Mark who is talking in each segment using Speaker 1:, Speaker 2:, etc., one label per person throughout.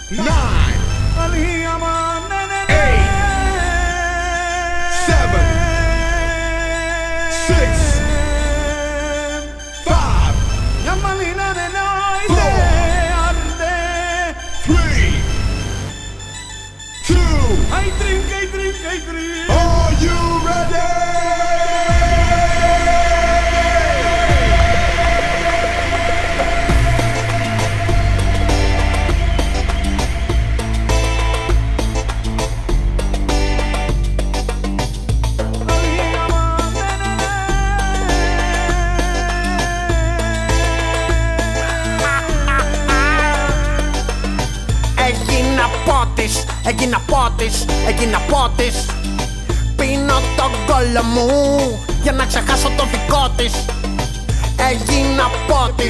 Speaker 1: 9, 8, 7, 6, 5, 4, 3, 2. Are you ready?
Speaker 2: Έγινα πότης. Πίνω τον κόλλο μου για να ξεχάσω το δικό της. Έγινα πότης.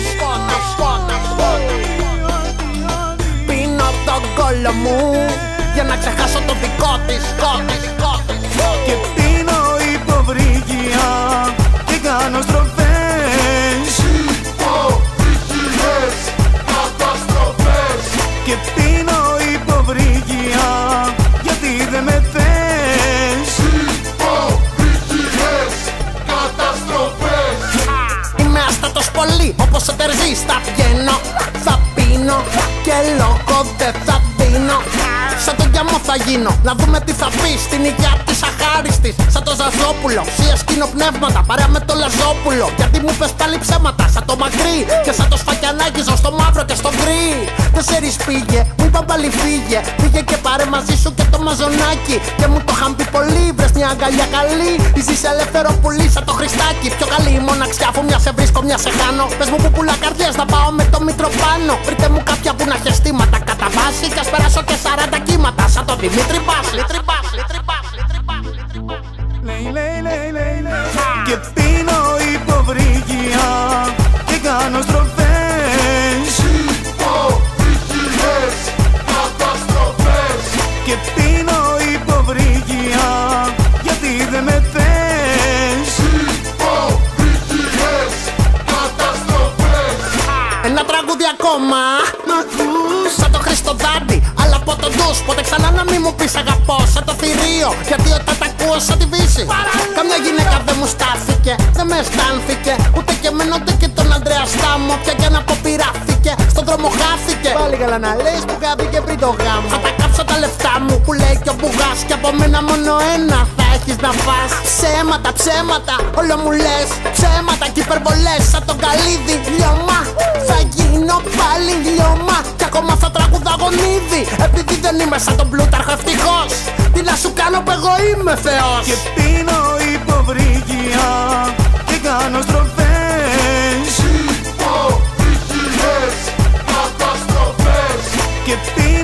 Speaker 2: Πίνω τον κόλλο μου για να ξεχάσω το δικό της.
Speaker 3: Και πίνω υποβρύχια και κάνω στροφές.
Speaker 1: Υποβρύχιες καταστροφές.
Speaker 3: Και πίνω υποβρύχια γιατί δεν με θες.
Speaker 1: Υποβρύχιες καταστροφές.
Speaker 2: Είμαι αστάτος πολύ, όπως ο Τερζής θα βγαίνω. Θα πίνω και λόγο δεν θα δίνω. Σαν τον Κιαμό θα γίνω, να δούμε τι θα πει στην υγειά της αχάριστης. Σαν το Ζαζόπουλο, σία σκηνοπνεύματα, παρέα με το Λαζόπουλο. Γιατί μου πες πάλι ψέματα, σαν το Μακρύ και σαν το Σφακιανάκι, ζω στο μαύρο και στο γκρι. 4 πήγε, μου είπαν πάλι φύγε. Πήγε και πάρε μαζί σου και το μαζονάκι. Και μου το είχαν πει πολύ, βρες μια αγκαλιά καλή. Ζεις ελεύθερο πουλί σαν το Χριστάκι. Πιο καλή η μοναξιά, αφού μια σε βρίσκω, μια σε χάνω. Πες μου που πουλά καρδιές, να πάω με το μήτρο πάνω. Βρείτε μου κάποια που να έχει αισθήματα κατά βάση. Κι ας περάσω και 40 κύματα, σαν το Δημήτρη Μπάσλη.
Speaker 3: Και πίνω υποβρύχια και κάνω στροφές.
Speaker 1: Υποβρύχιες καταστροφές.
Speaker 3: Και πίνω υποβρύχια γιατί δεν με θες.
Speaker 1: Υποβρύχιες καταστροφές.
Speaker 2: Ένα τραγούδι ακόμα
Speaker 3: Να ακούς.
Speaker 2: σαν το Χριστοδάντη, αλλά από τον ντους. Ποτέ ξανά να μην μου πεις αγαπώ σαν το θηρίο. Γιατί όταν τα ακούω σαν τη Βύση. Καμιά γυναίκα δεν μου στάθηκε, δεν με αισθάνθηκε. Ούτε και εμένα ούτε και τον Ανδρέα Στάμο. Πια κι να αποπειράθηκε, στον δρόμο χάθηκε. Πάλι καλά να λες που κάθηκε πριν το γάμο. Θα τα κάψω τα λεφτά μου που λέει και ο Μπουγάς. Κι από μένα μόνο ένα θα έχεις να φας. Ψέματα, ψέματα, όλο μου λες. Ψέματα και υπερβολές σαν τον Καλίδη. Λιώμα, θα γίνω πάλι λιώμα. Κι ακόμα θα τραγουδά γονίδι. Επειδή δεν είμαι σαν τον Πλούταρχο ευτυχώς. Τι να σου κάνω που εγώ είμαι Θεός.
Speaker 3: Και πίνω υποβρύχια και κάνω στροφές.
Speaker 1: Υποβρύχιες καταστροφές.
Speaker 3: Και πίνω